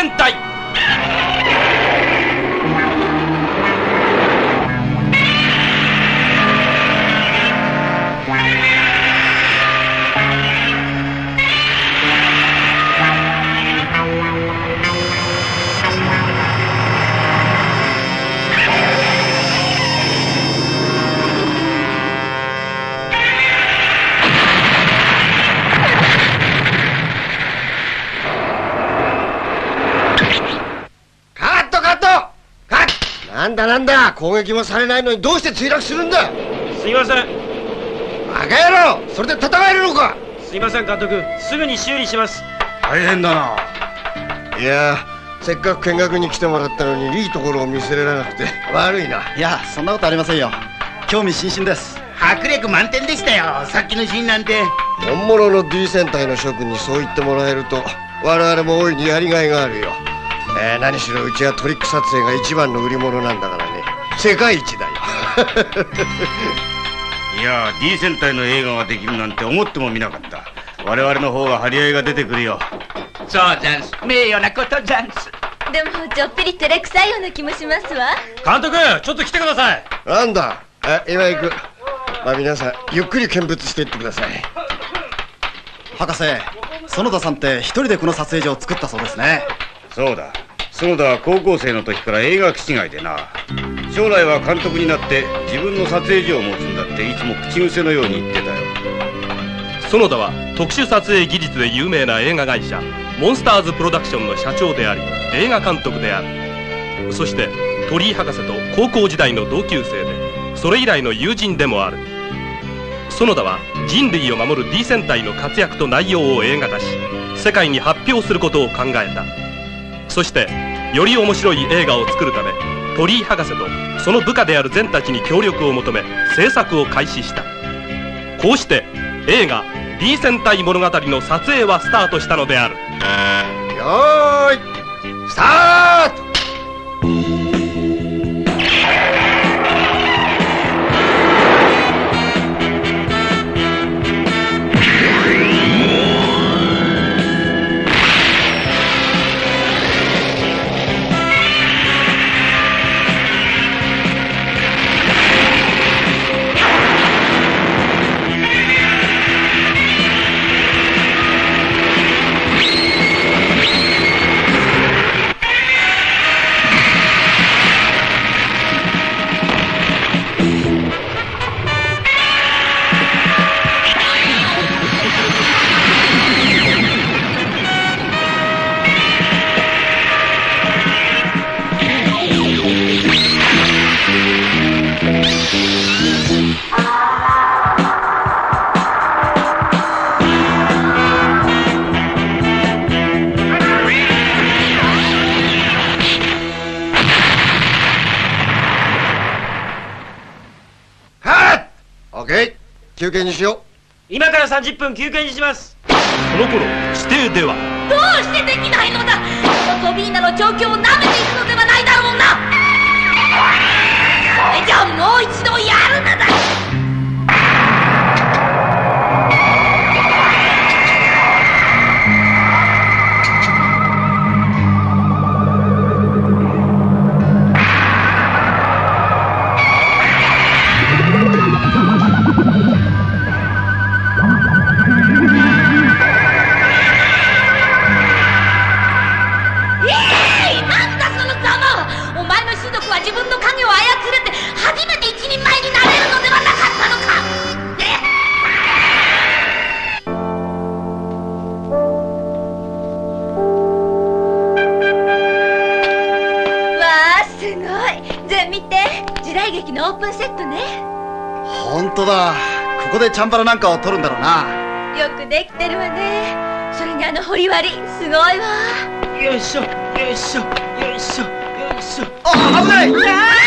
戦隊。 なんだ攻撃もされないのにどうして墜落するんだ。 すいません。 バカ野郎、それで戦えるのか。 すいません監督、すぐに修理します。 大変だな。いやせっかく見学に来てもらったのにいいところを見せられなくて悪いな。 いやそんなことありませんよ。興味津々です。 迫力満点でしたよ、さっきのシーンなんて。 本物の D 戦隊の諸君にそう言ってもらえると我々も大いにやりがいがあるよ。何しろうちはトリック撮影が一番の売り物なんだからね。世界一だよ。 いや D 戦隊の映画ができるなんて思ってもみなかった。我々の方が張り合いが出てくるよ。 そうざんす、名誉なことざんす。 でもちょっぴり照れくさいような気もしますわ。 監督、ちょっと来てください。 なんだ、今行く。皆さんゆっくり見物していってください。 博士、園田さんって一人でこの撮影所を作ったそうですね。 そうだ、園田は高校生の時から映画気違いでな。将来は監督になって自分の撮影所を持つんだっていつも口癖のように言ってたよ。 園田は特殊撮影技術で有名な映画会社モンスターズプロダクションの社長であり映画監督である。そして鳥居博士と高校時代の同級生でそれ以来の友人でもある。園田は人類を守る D 戦隊の活躍と内容を映画化し世界に発表することを考えた。そしてより面白い映画を作るため鳥居博士とその部下であるゼンたちに協力を求め制作を開始した。こうして映画 D 戦隊物語の撮影はスタートしたのである。 よーいスタート。休憩にしよう。 今から30分休憩にします。その頃指定ではどうしてできないのだ。このトビーナの状況をなめているのではないだろうな。それじゃあもう一度やるのだ。自分の影を操れて初めて一人前になれるのではなかったのか。わあすごい。じゃあ見て、時代劇のオープンセットね。 本当だ、ここでチャンバラなんかを撮るんだろうな。 よくできてるわね。それに掘り割りすごいわ。 よいしょよいしょよいしょよいしょ。 あ、危ない。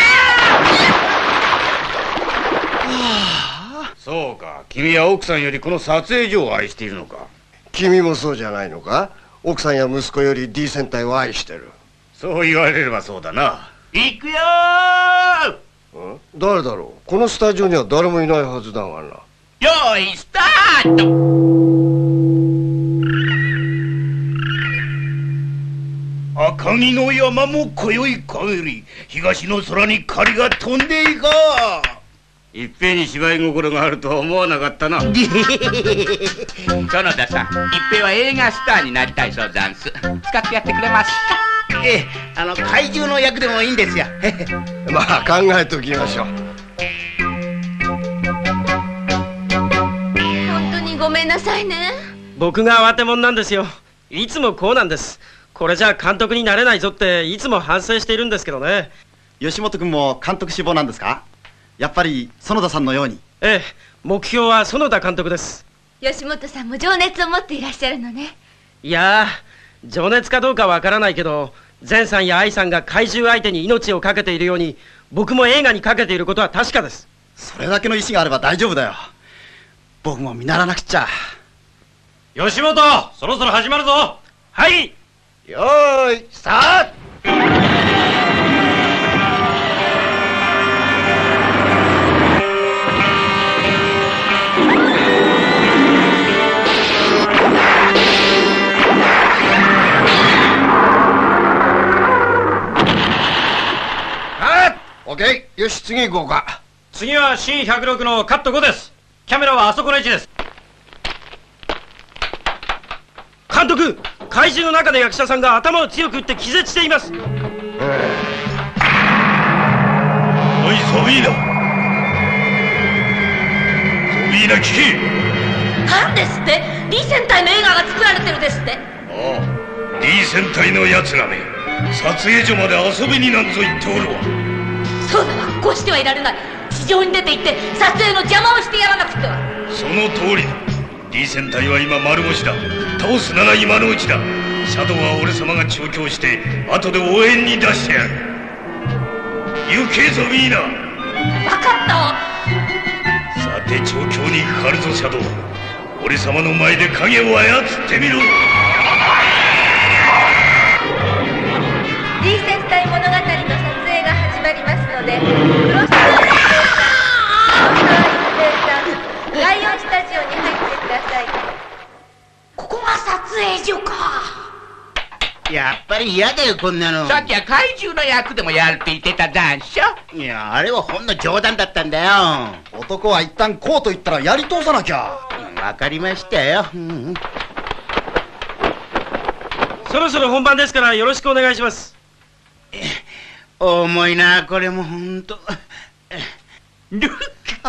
そうか、君は奥さんよりこの撮影所を愛しているのか。 君もそうじゃないのか。奥さんや息子より D 戦隊を愛してる。 そう言われればそうだな。 行くよー。 誰だろう。このスタジオには誰もいないはずだがな。 よーいスタート。 あ赤城の山も今宵陰り、東の空に狩りが飛んでいか。いっぺんに芝居心があるとは思わなかったな。 園田さん、一平は映画スターになりたいそうざんす。使ってやってくれますか？ 怪獣の役でもいいんですよ。 まあ考えておきましょう。 本当にごめんなさいね。 僕が慌て者なんですよ。いつもこうなんです。これじゃ監督になれないぞっていつも反省しているんですけどね。 吉本君も監督志望なんですか？やっぱり園田さんのように。 ええ、目標は園田監督です。 吉本さんも情熱を持っていらっしゃるのね。 いやー、情熱かどうかわからないけど、善さんや愛さんが怪獣相手に命を懸けているように、僕も映画に懸けていることは確かです。 それだけの意志があれば大丈夫だよ。僕も見習わなくっちゃ。 吉本、そろそろ始まるぞ。 はい。 よーいスタート。オッケー、よし次行こうか。 次は C106 のカット5です。キャメラはあそこの位置です。 監督、怪獣の中で役者さんが頭を強く打って気絶しています。 おいソビーナ、聞け。 なんですって？ D 戦隊の映画が作られてるですって。 ああ、 D 戦隊のやつらめ、撮影所まで遊びになんぞ行っておるわ。 そうだわ、こうしてはいられない。地上に出て行って撮影の邪魔をしてやらなくては。 その通りだ。 D 戦隊は今丸腰だ。倒すなら今のうちだ。シャドウは俺様が調教して後で応援に出してやる。行けソビーナ。 分かったわ。 さて調教にかかるぞシャドウ。俺様の前で影を操ってみろ。 D 戦隊物語の撮影が始まりますので、プロスター第4スタジオに入ってください。ここが撮影所か。 やっぱり嫌だよこんなの。 さっきは怪獣の役でもやるって言ってたざんしょ。 いや、あれはほんの冗談だったんだよ。 男は一旦こうと言ったらやり通さなきゃ。 わかりましたよ。 そろそろ本番ですからよろしくお願いします。 重いな、これもほんと。 なんだい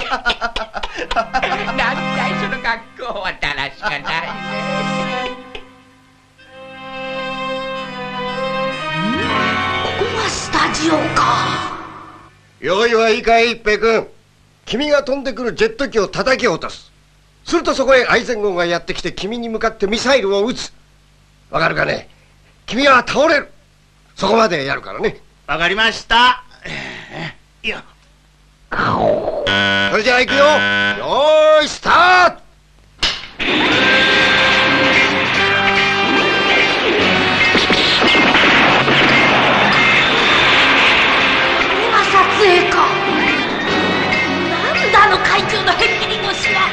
その格好はだらしかないね。 ここがスタジオか。 用意はいいかい一平君。君が飛んでくるジェット機を叩き落とす。するとそこへアイゼン号がやってきて君に向かってミサイルを撃つ。わかるかね？君は倒れる。そこまでやるからね。 わかりました。いや、 それじゃあ行くよ。よーいスタート。 今撮影か。なんだあの怪獣のへっぴり腰は。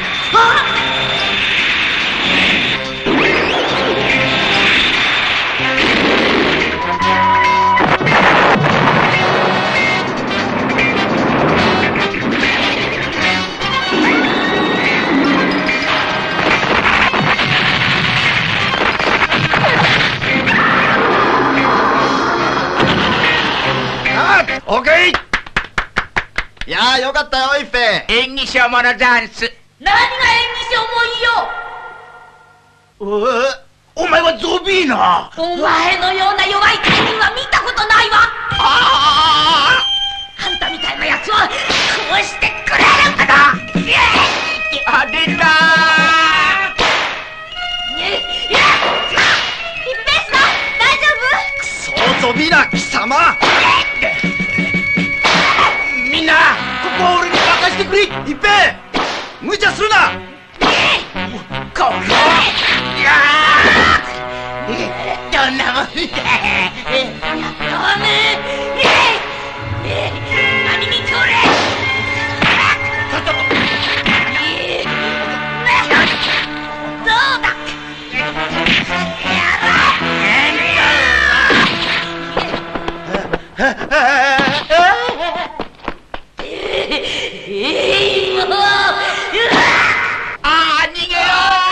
オッケー。 いやーよかったよ一平。 演技賞ものざんす。 何が演技賞もいいよ。 お前はゾビーナ。 お前のような弱い怪人は見たことないわ。あんたみたいなやつはこうしてくれるんだ。 あれだ一平さん大丈夫？ そうゾビーナ貴様。 みんな、ここは俺に任せてくれ。一平、無茶するな。 このどんなもんだ。何に通れ。どうだ。 逃げろ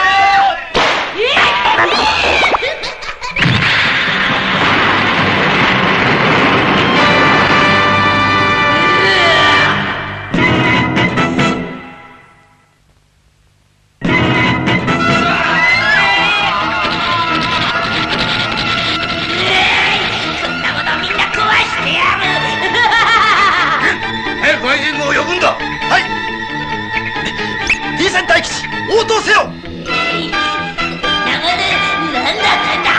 早く愛人を呼ぶんだ。 はい。D戦隊基地応答せよ。 なんだったんだ。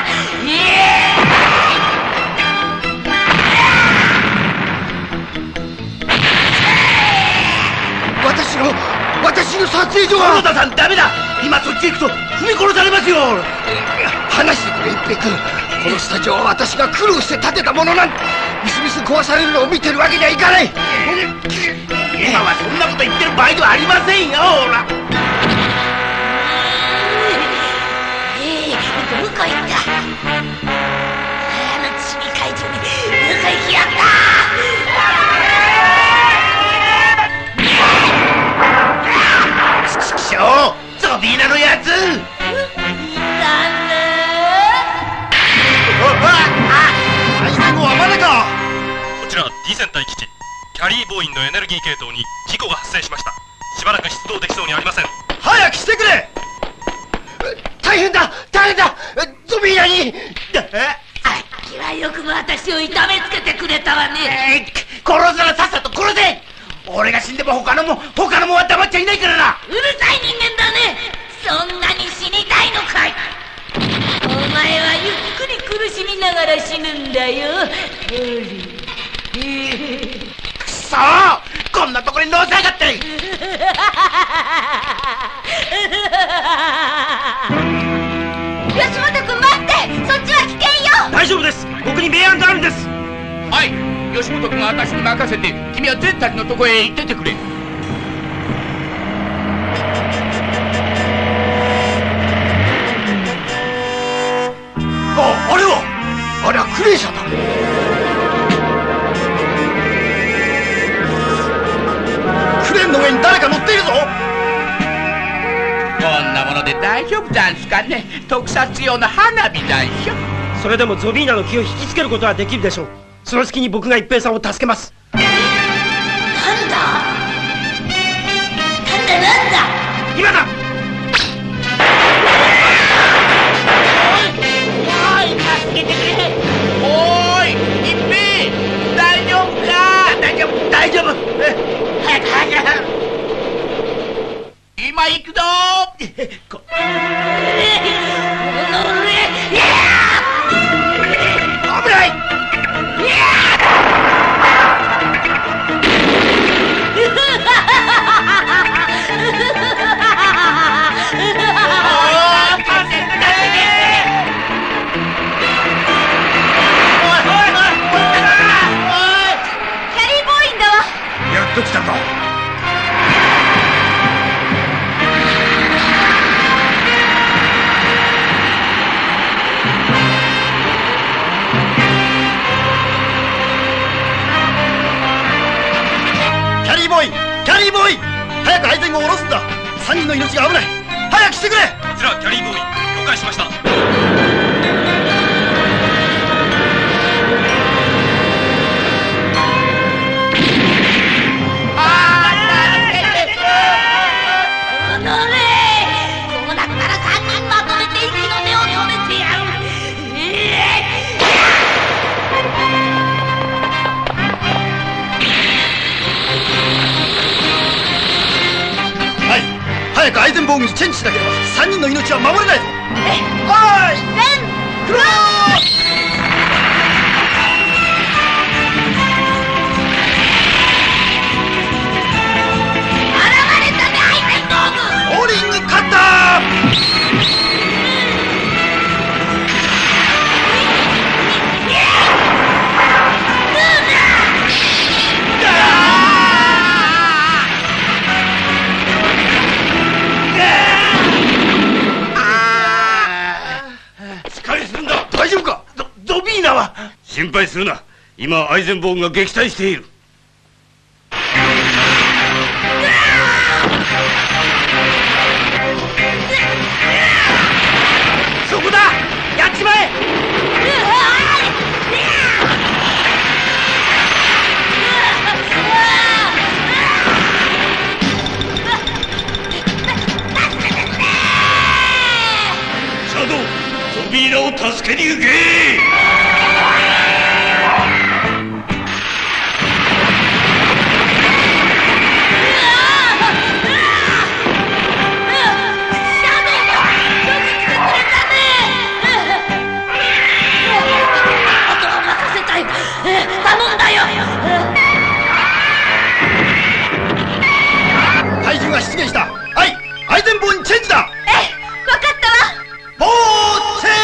私の撮影所が。 園田さん、ダメだ。今そっち行くと踏み殺されますよ。 話してくれ一平君。このスタジオは私が苦労して建てたものなんだ。みすみす壊されるのを見てるわけにはいかない。 今はそんなこと言ってる場合ではありませんよ。ほら、 どこ行ったチビ会長にどこ行きやがったちくしょう、ゾビーナのやつ。 愛人号はまだか。 こちら D 戦隊基地、キャリーボーインのエネルギー系統に事故が発生しました。しばらく出動できそうにありません。 早くしてくれ。 大変だゾビーナに。 さっきはよくも私を痛めつけてくれたわね。 殺すならさっさと殺せ。俺が死んでも他のもは黙っちゃいないからな。 うるさい人間だね。そんなに死にたいのかい。お前はゆっくり苦しみながら死ぬんだよ。 くそー、こんなところに乗せやがって。 吉本君待って、そっちは危険よ。 大丈夫です。僕に名案があるんです。 はい、吉本君が私に任せて、君はゼンたちのとこへ行っててくれ。 あれはクレーシャだ。 クレーンの上に誰か乗っているぞ。 こんなもので大丈夫ざんすかね。特撮用の花火ざんしょ。 それでもゾビーナの気を引きつけることはできるでしょう。その隙に僕が一平さんを助けます。 なんだ今だ。 おーい、一平、大丈夫か。 大丈夫。 早く早く。 今行くぞ危ない。 どっちだか。 キャリーボーイ、キャリーボーイ、早く配線を下ろすんだ。3人の命が危ない。早くしてくれ。 こちらキャリーボーイ、了解しました。 早くアイゼンボーグにチェンジしなければ3人の命は守れないぞ。はい、クローボーリングカッター。 大丈夫か。ゾビーナは。心配するな。 今アイゼンボーグが撃退している。 そこだ、やっちまえ。 シャドウ、ゾンビーラを助けに行け。 怪獣が出現した。はい、アイゼンボーにチェンジだ。 わかったわ。 ボーチェン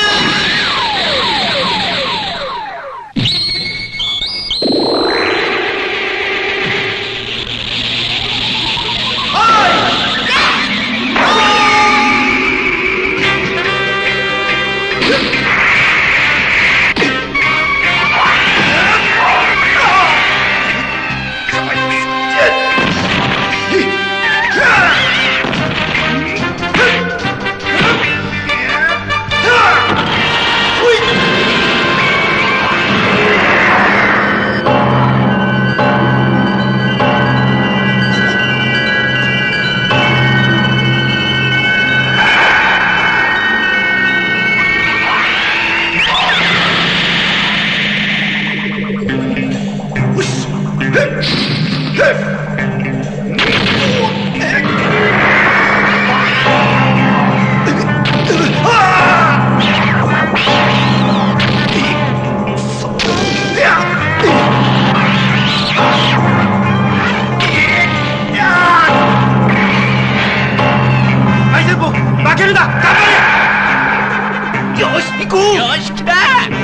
負けるな、頑張れ。よし、行こう。 よし、来た。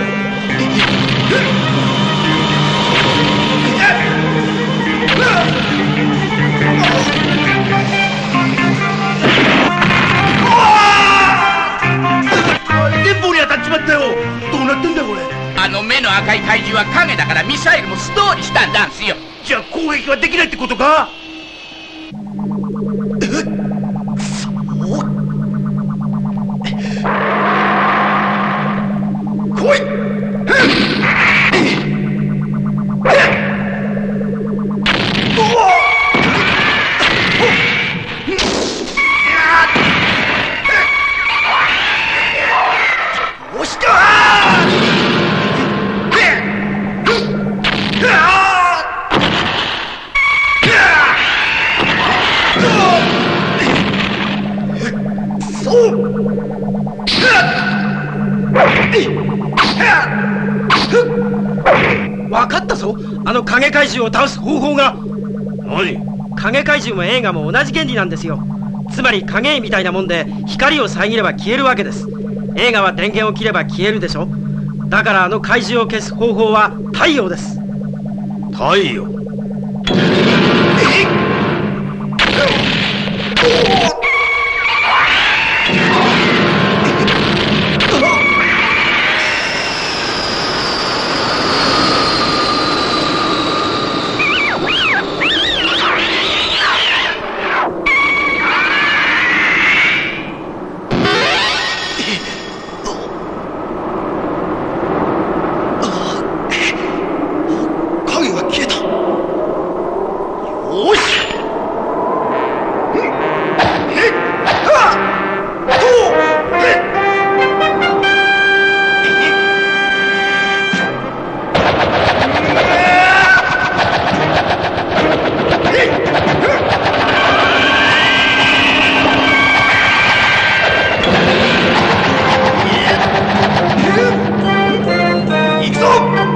電棒に当たっちまったよ。どうなってんだこれ。 あの目の赤い怪獣は影だからミサイルも素通りしたんだんすよ。 じゃあ攻撃はできないってことか。来い。おしか分かったぞ。あの影怪獣を倒す方法が。 何？ 影怪獣も映画も同じ原理なんですよ。つまり影絵みたいなもんで光を遮れば消えるわけです。映画は電源を切れば消えるでしょ。だからあの怪獣を消す方法は太陽です。 太陽？ 影が消えた。よし。行くぞ。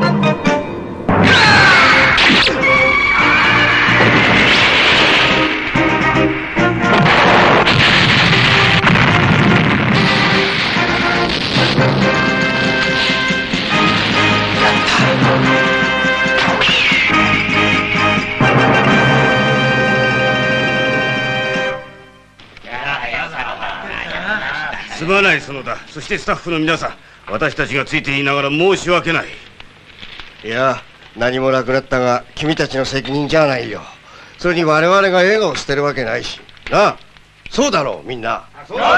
すまない園田、そしてスタッフの皆さん、私たちがついていながら申し訳ない。 いや、何もなくなったが君たちの責任じゃないよ。それに我々が映画を捨てるわけないしなあ。そうだろう、みんな。 まあ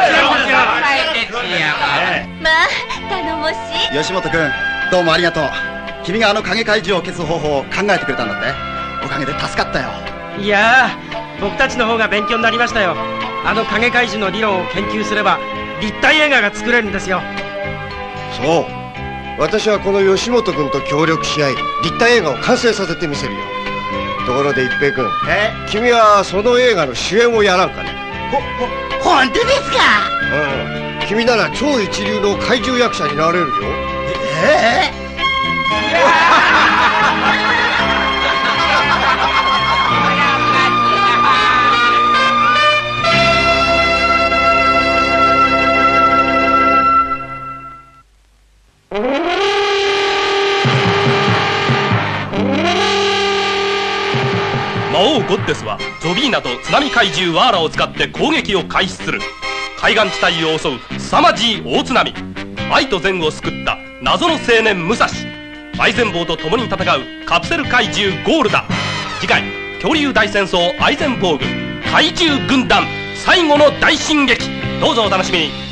頼もしい。 吉本君、どうもありがとう。君があの影怪獣を消す方法を考えてくれたんだって。おかげで助かったよ。 いやー、僕たちの方が勉強になりましたよ。あの影怪獣の理論を研究すれば立体映画が作れるんですよ。 そう、私はこの吉本君と協力し合い立体映画を完成させてみせるよ。ところで一平君、君はその映画の主演をやらんかね。 本当ですか？ うん、君なら超一流の怪獣役者になれるよ。 魔王ゴッデスはゾビーナと津波怪獣ワーラを使って攻撃を開始する。海岸地帯を襲う凄まじい大津波。愛と善を救った謎の青年武蔵。アイゼンボーと共に戦うカプセル怪獣ゴールだ。次回、恐竜大戦争アイゼンボー軍怪獣軍団最後の大進撃。どうぞお楽しみに。